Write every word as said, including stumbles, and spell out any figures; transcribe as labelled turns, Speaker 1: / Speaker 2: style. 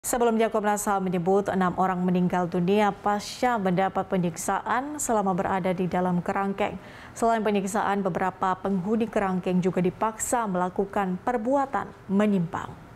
Speaker 1: Sebelumnya Komnas H A M menyebut enam orang meninggal dunia pasca mendapat penyiksaan selama berada di dalam kerangkeng. Selain penyiksaan, beberapa penghuni kerangkeng juga dipaksa melakukan perbuatan menyimpang.